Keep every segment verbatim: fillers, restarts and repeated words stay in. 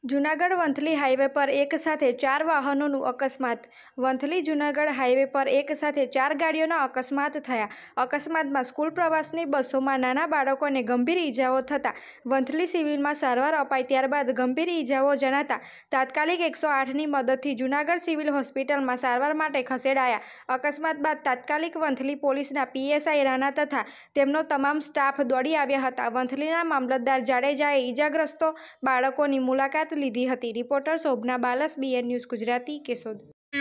Junagadh Vanthali highway પર એક સાથે ચાર વાહનોનું અકસ્માત. વંથલી જૂનાગઢ હાઈવે પર એક સાથે ચાર ગાડીઓના અકસ્માત થયા. અકસ્માતમાં સ્કૂલ પ્રવાસની બસોમાં નાના બાળકોને ગંભીર ઈજાઓ થતાં વંથલી સિવિલમાં સારવાર અપાઈ. ત્યારબાદ ગંભીર ઈજાઓ જણાતા તાત્કાલિક એકસો આઠની મદદથી જૂનાગઢ સિવિલ હોસ્પિટલમાં સારવાર માટે ખસેડાયા. અકસ્માત બાદ તાત્કાલિક વંથલી પોલીસના પીએસઆઈ રાણા તથા તેમનો તમામ સ્ટાફ દોડી આવ્યા હતા. વંથલીના મામલતદાર જાડેજાએ ઈજાગ્રસ્તો બાળકોની મુલાકાત લીધી હતી. Reporter Shobhana Balas, BN news Gujarati, Keshod.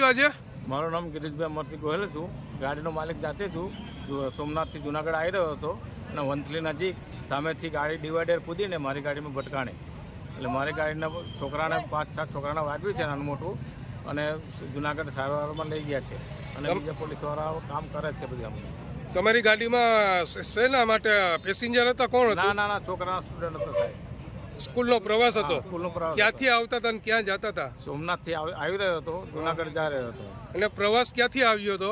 મારું નામ ગિરીશભાઈ અમરસિંહ ગોહેલ છું. ગાડીનો માલિક જાતે છું. સોમનાથથી જુનાગઢ આવી રહ્યો હતો અને વંથલી નજીક સામેથી ગાડી ડિવાઈડર કૂદીને મારી ગાડીમાં ભટકાણે. એટલે મારી ગાડીના છોકરાને પાંચ સાત છોકરાને વાગ્યું છે નાનું મોટું, અને જુનાગઢ સારવારમાં લઈ ગયા છે અને બીજા પોલીસવાળાઓ કામ કરે છે. બધી અમે તમારી ગાડીમાં શેના માટે પેસેન્જર હતા? કોણ હતા? ના ના ના છોકરાના સ્ટુડન્ટ હતો સાહેબ. સ્કૂલનો પ્રવાસ હતો? સ્કૂલનો પ્રવાસ. ક્યાંથી આવતા હતા અને ક્યાં જતા હતા? સોમનાથથી આવી રહ્યો હતો, જુનાગઢ જઈ રહ્યો હતો. અને પ્રવાસ ક્યાંથી આવ્યો હતો?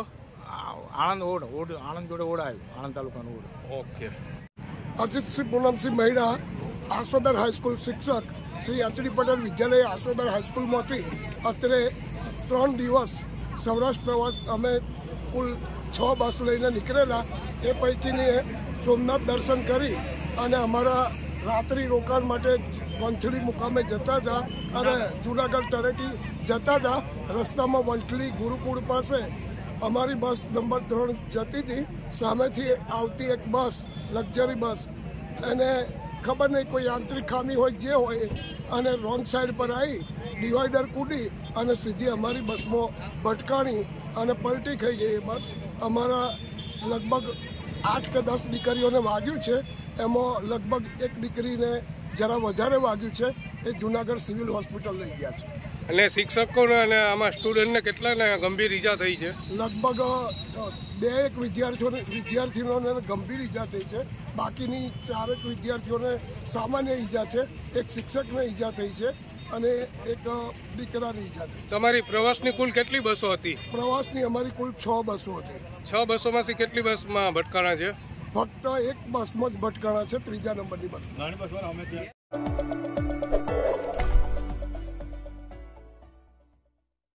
આણંદ ઓડ ઓડ આણંદ જોડે ઓડ આવ્યું, આણંદ તાલુકાનું ઓડ. ઓકે. અજીતસિંહ પૂનમસિંહ મહિડા, આસોદર હાઈસ્કૂલ શિક્ષક, શ્રી એચડી પટેલ વિદ્યાલય આસોદર હાઈસ્કૂલમાંથી અત્રે ત્રણ દિવસ સૌરાષ્ટ્ર પ્રવાસ અમે કુલ છ બસ લઈને નીકળેલા. એ પૈકીની સોમનાથ દર્શન કરી અને અમારા રાત્રિ રોકાણ માટે વંથલી મુકામે જતા હતા અને જૂનાગઢ તળેટી જતા હતા. રસ્તામાં વંથલી ગુરુકુળ પાસે અમારી બસ નંબર ત્રણ જતી હતી. સામેથી આવતી એક બસ, લક્ઝરી બસ, એને ખબર નહીં કોઈ યાંત્રિક ખામી હોય જે હોય, અને રોંગ સાઈડ પર આવી ડિવાઈડર કૂદી અને સીધી અમારી બસમાં ભટકાણી અને પલટી ખાઈ ગઈ. એ બસ અમારા લગભગ આઠ કે દસ દીકરીઓને વાગ્યું છે. એમાં લગભગ એક દીકરીને જરા વધારે વાગ્યું છે. એ જૂનાગઢ સિવિલ હોસ્પિટલ લઈ ગયા છે. અને શિક્ષકોને અને આમાં સ્ટુડન્ટને કેટલાને ગંભીર ઈજા થઈ છે? લગભગ બે એક વિદ્યાર્થીઓને વિદ્યાર્થીઓને ગંભીર ઈજા થઈ છે. બાકીની ચારેક વિદ્યાર્થીઓને સામાન્ય ઈજા છે. એક શિક્ષકને ઈજા થઈ છે અને એક દીકરાની ઈજા થઈ. તમારી પ્રવાસની કુલ કેટલી બસો હતી? પ્રવાસની અમારી કુલ છ બસો હતી. છ બસોમાંથી કેટલી બસમાં ભટકાણા છે? ફક્ત એક બસમાં જ ભટકાણા છે, ત્રીજા નંબરની બસ.